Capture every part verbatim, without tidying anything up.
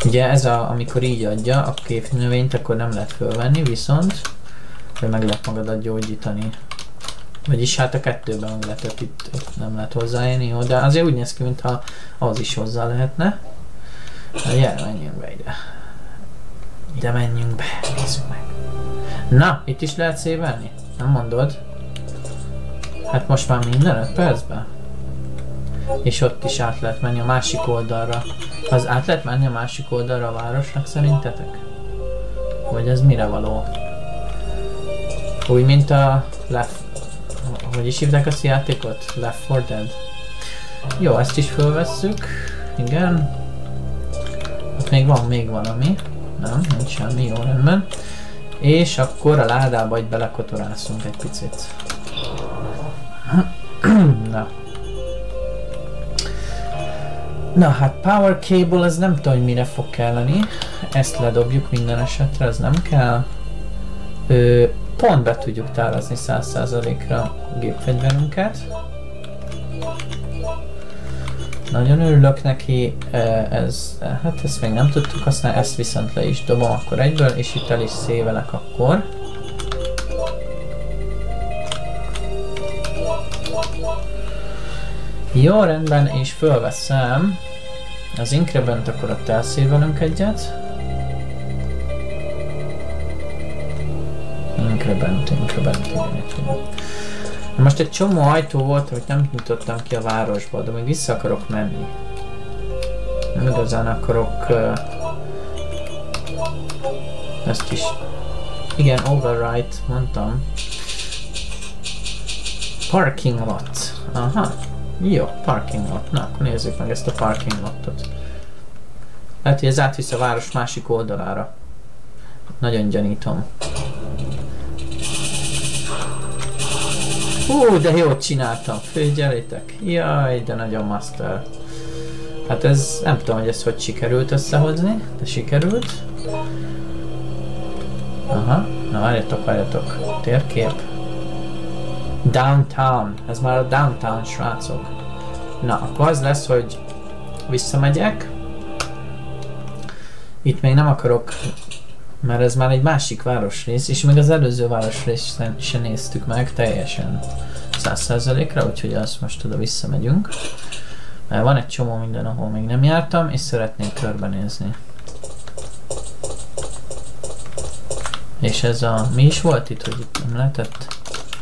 Ugye ez a, amikor így adja a képnövényt, akkor nem lehet fölvenni, viszont meg lehet magadat gyógyítani. Vagyis hát a kettőben meg lehetett, itt, itt nem lehet hozzáérni, jó, de azért úgy néz ki, mintha az is hozzá lehetne. Na, gyere, menjünk be ide. Ide menjünk be, nézzük meg. Na, itt is lehet szévelni? Nem mondod? Hát most már minden öt percben? És ott is át lehet menni a másik oldalra. Az át lehet menni a másik oldalra a városnak szerintetek? Vagy ez mire való? Úgy, mint a Left... Hogy is hívták azt a játékot? Left four Dead. Jó, ezt is fölvesszük. Igen. Ott még van még valami. Nem, nincs semmi, jó rendben. És akkor a ládába egy belekotorászunk egy picit. Na. Na hát Power Cable, ez nem tudom, hogy mire fog kelleni. Ezt ledobjuk minden esetre, ez nem kell. Ö, pont be tudjuk tárazni száz százalékra a gépfegyverünket. Nagyon örülök neki, ez, hát ezt még nem tudtuk használni, ezt viszont le is dobom akkor egyből, és itt el is szévelek akkor. Jó, rendben, és fölveszem az Increbent, akkor ott elszévelünk egyet. Increbent, Increbent, igen, itt van. Most egy csomó ajtó volt, amit nem nyitottam ki a városba, de még vissza akarok menni. Nem igazán akarok uh, ezt is. Igen, overwrite, mondtam. Parking lot. Aha. Jó, parking lot. Na, akkor nézzük meg ezt a parking lotot. Lehet, hogy ez átvisz a város másik oldalára. Nagyon gyanítom. Hú, de jót csináltam, figyeljétek! Jaj, de nagyon master. Hát ez, nem tudom, hogy ezt hogy sikerült összehozni, de sikerült. Aha, na várjatok, várjatok. Térkép. Downtown, ez már a downtown, srácok. Na, akkor az lesz, hogy visszamegyek. Itt még nem akarok, mert ez már egy másik városrész, és még az előző városrészt sem néztük meg teljesen száz százalékra, úgyhogy azt most oda visszamegyünk. Mert van egy csomó minden, ahol még nem jártam, és szeretnék körbenézni. És ez a... mi is volt itt, hogy itt nem lehetett?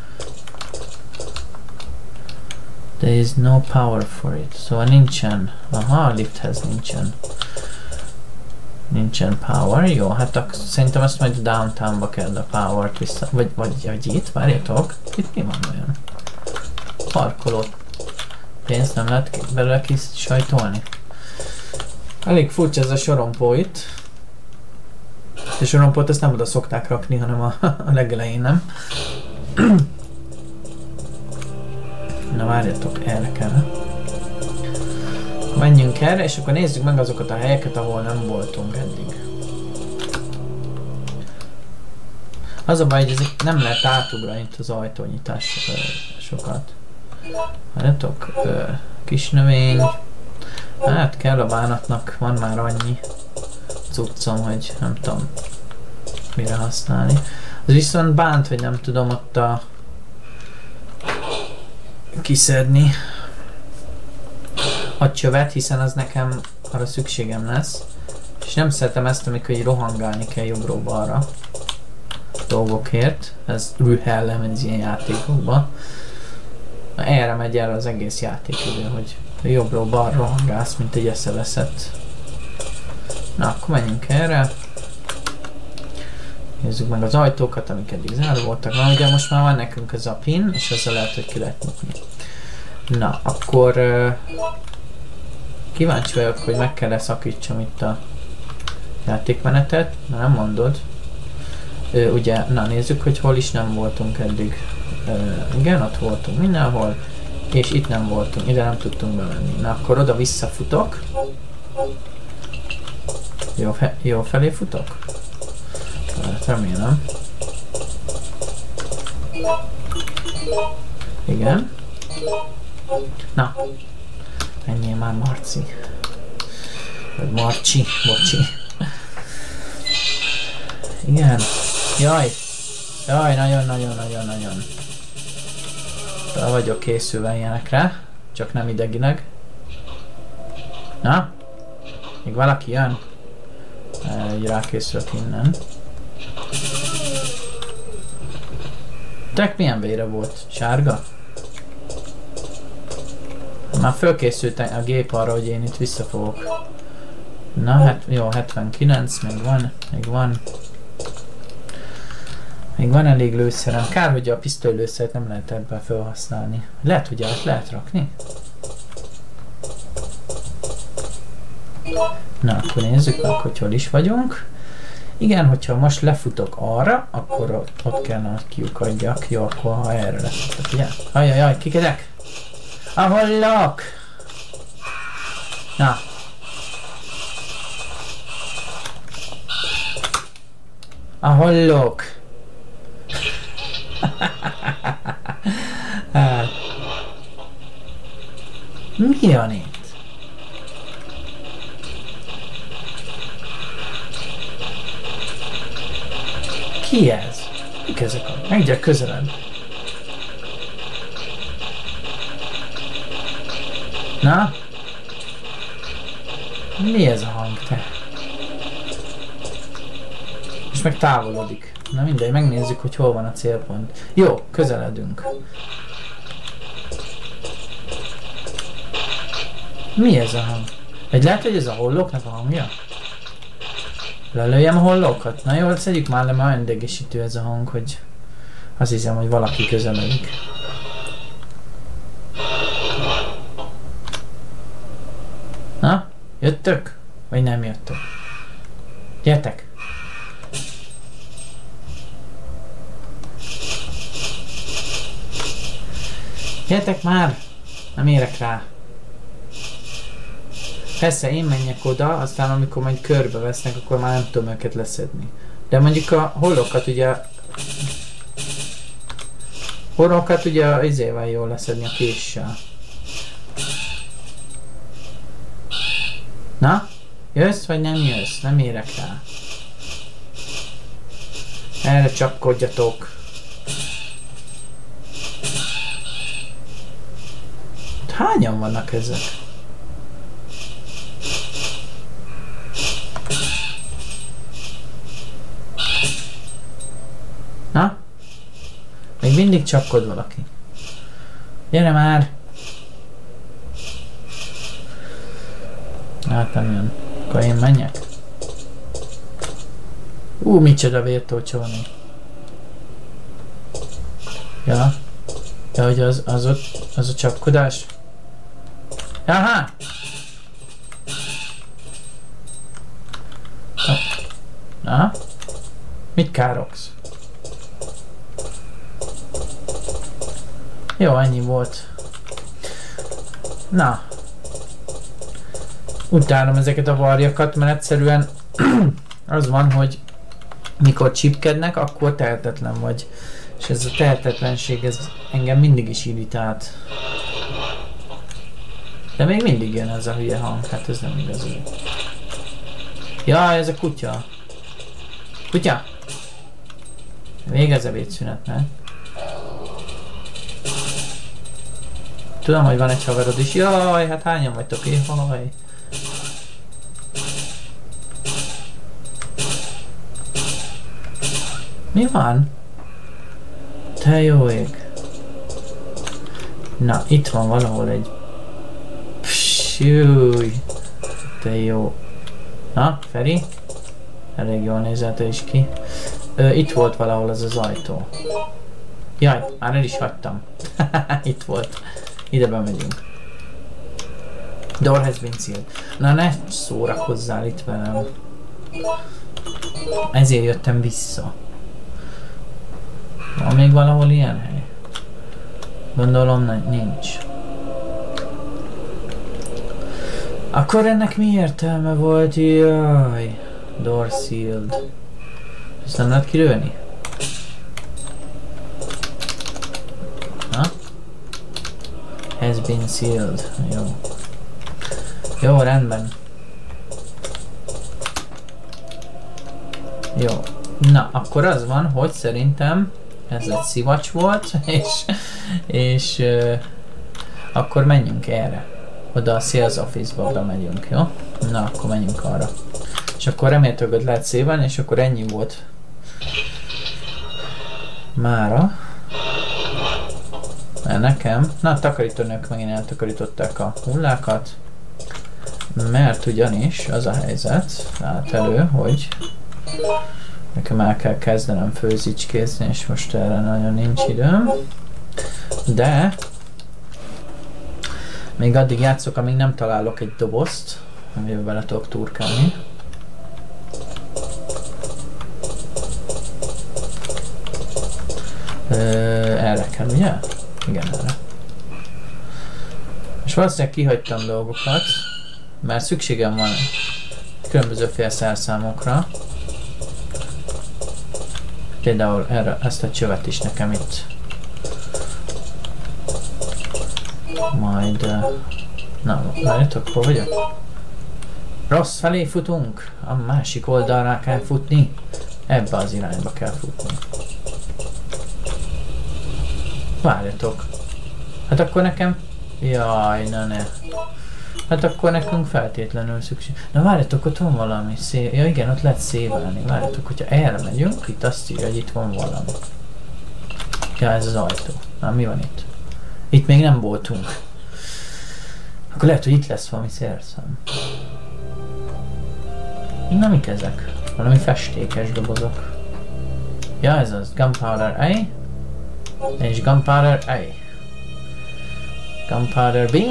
There is no power for it. Szóval nincsen. Aha, a lifthez nincsen. Nincsen power. Jó, hát akkor szerintem ezt majd a downtownba kell a powert vissza. Vagy, vagy, vagy itt, várjatok. Itt mi van olyan? Parkoló. Pénzt nem lehet belőle kisajtolni. Elég furcsa ez a sorompó itt. A sorompót ezt nem oda szokták rakni, hanem a, a legelején, nem? Na várjatok, erre kell. Menjünk erre, és akkor nézzük meg azokat a helyeket, ahol nem voltunk eddig. Az a baj, hogy ezek nem lehet átugrani itt az ajtónyitásokat. Várjatok, kis növény. Hát kell a bánatnak, van már annyi cuccom, hogy nem tudom mire használni. Az viszont bánt, hogy nem tudom ott a kiszedni a csövet, hiszen az nekem arra szükségem lesz. És nem szeretem ezt, amikor így rohangálni kell jobbról-balra dolgokért. Ez rühellem ez ilyen játékokban. Erre megy el az egész játékidő, hogy jobbról-balra rohangálsz, mint egy eszeveszett. Na, akkor menjünk erre. Nézzük meg az ajtókat, amik eddig zárva voltak. Na, ugye most már van nekünk ez a pin, és ezzel lehet, hogy ki lehet nyitni. Na, akkor uh, kíváncsi vagyok, hogy meg kell-e szakítsam itt a játékmenetet. Na, nem mondod. Uh, ugye, na nézzük, hogy hol is nem voltunk eddig. Uh, igen, ott voltunk mindenhol, és itt nem voltunk, ide nem tudtunk bemenni. Na, akkor oda visszafutok. Jó, fe jó felé futok? Hát remélem. Igen. Na. Menjél már, Marci. Vagy Marcsi, bocsi. Igen. Jaj. Jaj, nagyon-nagyon-nagyon-nagyon. Fel vagyok készülve ilyenekre. Csak nem idegileg. Na? Még valaki jön? Így rákészülök innen. Tek milyen vére volt? Sárga? Már fölkészült a gép arra, hogy én itt visszafogok. Na, hát jó, hetvenkilenc, még van, még van. Még van elég lőszerem. Kár, hogy a pisztolylőszert nem lehet ebben felhasználni. Lehet, hogy át lehet rakni? Na, akkor nézzük meg, hogy hol is vagyunk. Igen, hogyha most lefutok arra, akkor ott, ott kellene, hogy kiukadjak. Jó, akkor ha erre lefutok, ugye? Ajajaj, kikedek! Ahollak! Na. Ahollok! Hát. Mi van itt? Ki ez? Mik ezek a... Meggyere közelebb. Na? Mi ez a hang, te? És meg távolodik. Na mindegy, megnézzük, hogy hol van a célpont. Jó, közeledünk. Mi ez a hang? Egy lehet, hogy ez a hollóknak a hangja? Lelőjem a hollókat? Na jó, szedjük már le, már olyan idegesítő ez a hang, hogy azt hiszem, hogy valaki közeledik. Na? Jöttök? Vagy nem jöttök? Gyertek! Gyertek már! Nem érek rá. Persze én menjek oda, aztán amikor majd körbe vesznek, akkor már nem tudom őket leszedni. De mondjuk a hollókat ugye... Hollókat ugye az izével jól leszedni, a késsel. Na? Jössz vagy nem jössz? Nem érek rá. Erre csapkodjatok. Hányan vannak ezek? Na? Még mindig csapkod valaki. Gyere már! Hát nem jön. Akkor én menjek? Ú, micsoda vértócsolni. Ja. Ja, hogy az, az ott, az a csapkodás. Aha! Na? Mit károgsz? Jó, ennyi volt. Na. Utálom ezeket a varjakat, mert egyszerűen az van, hogy mikor csipkednek, akkor tehetetlen vagy. És ez a tehetetlenség, ez engem mindig is irritált. De még mindig jön ez a hülye hang, hát ez nem igaz. Ja, ez a kutya. Kutya! Végez ebédszünetnek. Tudom, hogy van egy haverod is. Jaj, hát hányan vagytok? Jaj. Mi van? Te jó ég. Na, itt van valahol egy... Pssúj. Te jó. Na, Feri? Elég jól nézel te is ki. Ö, itt volt valahol az az ajtó. Jaj, már el is hagytam. Itt volt. Ide bemegyünk. Door has been sealed. Na ne szórakozzál itt velem. Ezért jöttem vissza. Van még valahol ilyen hely? Gondolom nincs. Akkor ennek mi értelme volt? Jaj. Door sealed. Ezt nem lehet kilőni? Na? Has been sealed. Jó. Jó, rendben. Jó. Na, akkor az van, hogy szerintem ez egy szivacs volt, és, és uh, akkor menjünk erre. Oda a Sales Office-ba bemegyünk, jó? Na, akkor menjünk arra. És akkor remélhetőleg lehet szépen, és akkor ennyi volt mára. Mert nekem, na a takarítónők megint eltakarították a hullákat, mert ugyanis az a helyzet állt elő, hogy nekem el kell kezdenem főzicskézni, és most erre nagyon nincs időm, de még addig játszok, amíg nem találok egy dobozt, amivel bele tudok turkálni. Ö, erre kell, ugye? Igen, erre. És valószínűleg kihagytam dolgokat, mert szükségem van különböző félszerszámokra. Például erre, ezt a csövet is nekem itt majd... Uh, na, várjatok, hol vagyok? Rossz felé futunk, a másik oldalra kell futni. Ebbe az irányba kell futni. Várjatok. Hát akkor nekem... Jaj, na ne. Hát akkor nekünk feltétlenül szükség. Na várjatok, ott van valami szél... Ja igen, ott lehet szévelni. Várjatok, hogyha erre megyünk, itt azt írja, hogy itt van valami. Ja, ez az ajtó. Na, mi van itt? Itt még nem voltunk. Akkor lehet, hogy itt lesz valami szerszám. Na, mik ezek? Valami festékes dobozok. Ja, ez az. Gunpowder A. És Gunpowder A. Gunpowder B.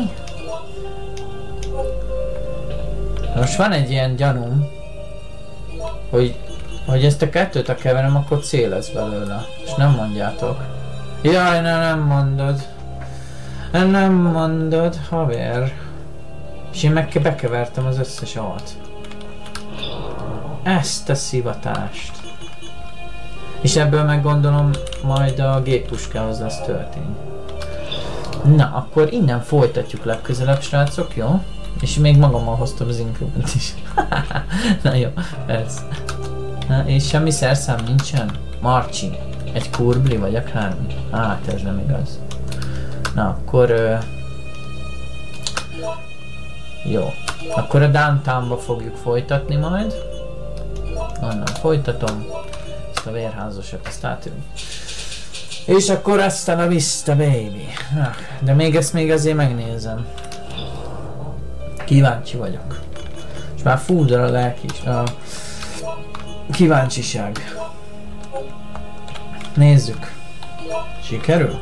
Most van egy ilyen gyanúm, hogy, hogy ezt a kettőt, ha keverem, akkor cél lesz belőle. És nem mondjátok. Jaj, ne, nem mondod. Nem mondod, haver. És én meg bekevertem az összes alt. Ezt a szivatást. És ebből meg gondolom majd a géppuskához lesz történni. Na, akkor innen folytatjuk legközelebb, srácok, jó? És még magammal hoztam az increment is. Na jó, persze. Na, és semmi szerszám nincsen? Marcsi, egy kurbli vagy akármi? Hát ez nem igaz. Na, akkor... Uh, jó. Akkor a downtownba fogjuk folytatni majd. Onnan folytatom. Ezt a vérházasat, ezt átülünk. És akkor aztán a vista, baby. Na, de még ezt még azért megnézem. Kíváncsi vagyok. És már fúdol a lelki is. A kíváncsiság. Nézzük. Sikerül?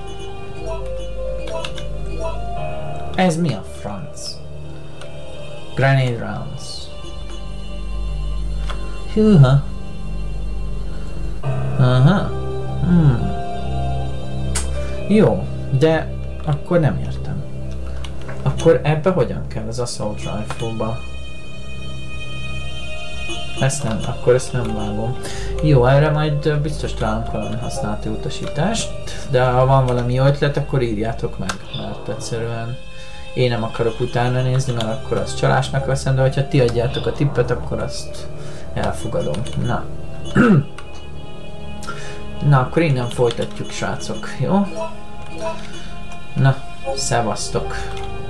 Ez mi a franc? Grenade rounds. Hűha. Aha. Hmm. Jó, de akkor nem értem. Akkor ebbe hogyan kell az assault rifle-ba? Ezt nem, akkor ezt nem vágom. Jó, erre majd biztos találunk valami használati utasítást, de ha van valami jó ötlet, akkor írjátok meg, mert egyszerűen én nem akarok utána nézni, mert akkor azt csalásnak veszem, de hogyha ti adjátok a tippet, akkor azt elfogadom. Na. Na, akkor innen folytatjuk, srácok, jó? Na, szevasztok!